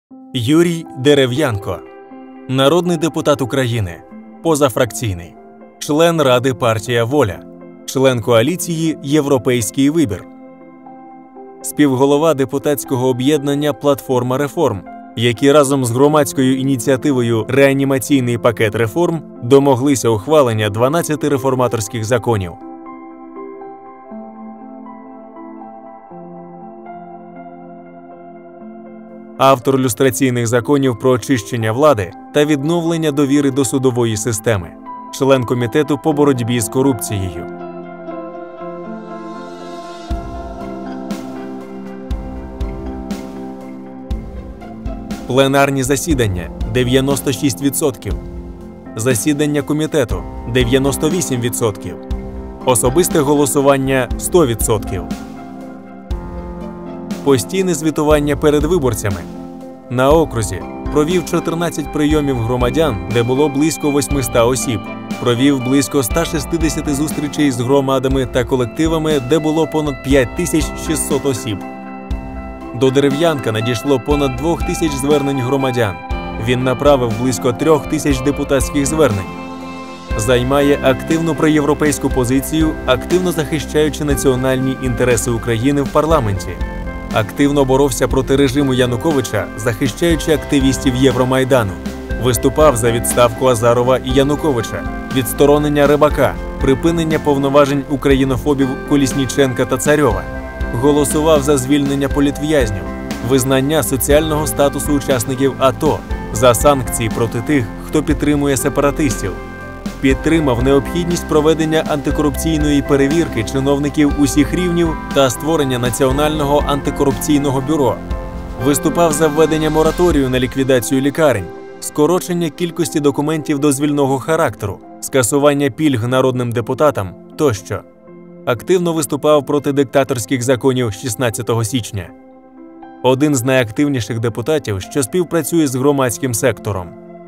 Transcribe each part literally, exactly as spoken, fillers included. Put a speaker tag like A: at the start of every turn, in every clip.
A: Юрій Дерев'янко. Народний депутат України. Позафракційний. Член Ради партія «Воля». Член коаліції «Європейський вибір». Співголова депутатського об'єднання «Платформа реформ», які разом з громадською ініціативою «Реанімаційний пакет реформ» домоглися ухвалення дванадцяти реформаторських законів. Автор люстраційних законів про очищення влади та відновлення довіри до судової системи. Член комітету по боротьбі з корупцією. Пленарні засідання – дев'яносто шість відсотків. Засідання комітету – дев'яносто вісім відсотків. Особисте голосування – сто відсотків. Постійне звітування перед виборцями. На окрузі провів чотирнадцять прийомів громадян, де було близько восьмисот осіб. Провів близько ста шістдесяти зустрічей з громадами та колективами, де було понад п'ять тисяч шістсот осіб. До Дерев'янка надійшло понад двох тисяч звернень громадян. Він направив близько трьох тисяч депутатських звернень. Займає активну проєвропейську позицію, активно захищаючи національні інтереси України в парламенті. Активно боровся проти режиму Януковича, захищаючи активістів Євромайдану. Виступав за відставку Азарова і Януковича, відсторонення Рибака, припинення повноважень українофобів Колісніченка та Царьова. Голосував за звільнення політв'язнів, визнання соціального статусу учасників АТО, за санкції проти тих, хто підтримує сепаратистів. Підтримав необхідність проведення антикорупційної перевірки чиновників усіх рівнів та створення Національного антикорупційного бюро. Виступав за введення мораторію на ліквідацію лікарень, скорочення кількості документів дозвільного характеру, скасування пільг народним депутатам тощо. Активно виступав проти диктаторських законів шістнадцятого січня. Один з найактивніших депутатів, що співпрацює з громадським сектором.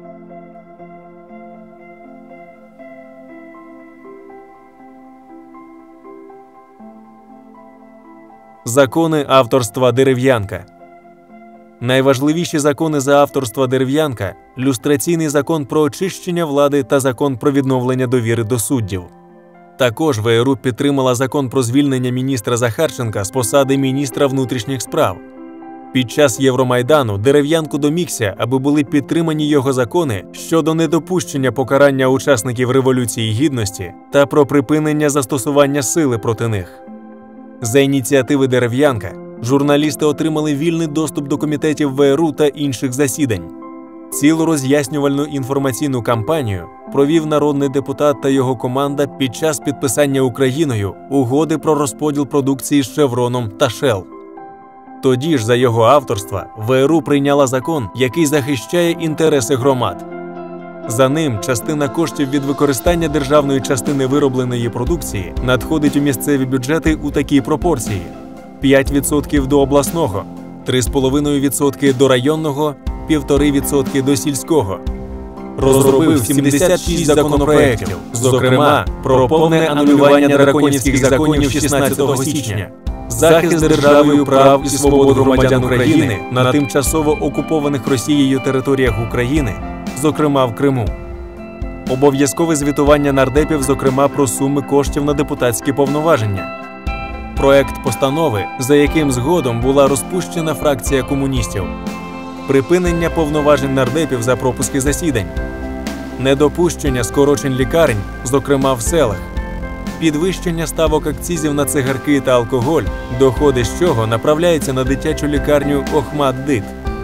A: Закони авторства Дерев'янка. Найважливіші закони за авторства Дерев'янка – люстраційний закон про очищення влади та закон про відновлення довіри до суддів. Також ВРУ підтримала закон про звільнення міністра Захарченка з посади міністра внутрішніх справ. Під час Євромайдану Дерев'янко домігся, аби були підтримані його закони щодо недопущення покарання учасників Революції Гідності та про припинення застосування сили проти них. За ініціативи Дерев'янка журналісти отримали вільний доступ до комітетів ВРУ та інших засідань. Цілу роз'яснювальну інформаційну кампанію провів народний депутат та його команда під час підписання Україною угоди про розподіл продукції з Шевроном та Шел. Тоді ж за його авторства ВРУ прийняла закон, який захищає інтереси громад. За ним частина коштів від використання державної частини виробленої продукції надходить у місцеві бюджети у такій пропорції: п'ять відсотків до обласного, три цілих п'ять десятих відсотка до районного, п'ять цілих п'ять десятих відсотка до сільського. Розробив сімдесят шість законопроєктів, зокрема, про повне анулювання драконівських законів шістнадцятого січня, захист державою прав і свобод громадян України на тимчасово окупованих Росією територіях України, зокрема в Криму. Обов'язкове звітування нардепів, зокрема про суми коштів на депутатські повноваження. Проект постанови, за яким згодом була розпущена фракція комуністів. Припинення повноважень нардепів за пропуски засідань. Недопущення скорочень лікарень, зокрема в селах. Підвищення ставок акцизів на цигарки та алкоголь, доходи з чого направляються на дитячу лікарню «Охматдит».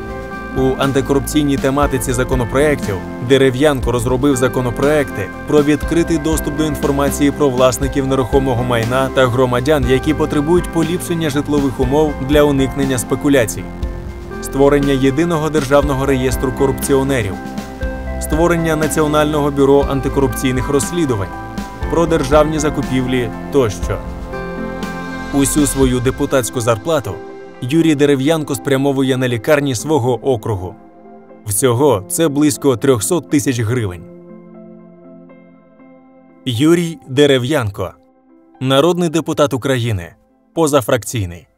A: У антикорупційній тематиці законопроєктів Дерев'янко розробив законопроєкти про відкритий доступ до інформації про власників нерухомого майна та громадян, які потребують поліпшення житлових умов для уникнення спекуляцій. Створення єдиного державного реєстру корупціонерів. Створення Національного бюро антикорупційних розслідувань. Про державні закупівлі тощо. Усю свою депутатську зарплату Юрій Дерев'янко спрямовує на лікарні свого округу. Всього це близько триста тисяч гривень. Юрій Дерев'янко. Народний депутат України. Позафракційний.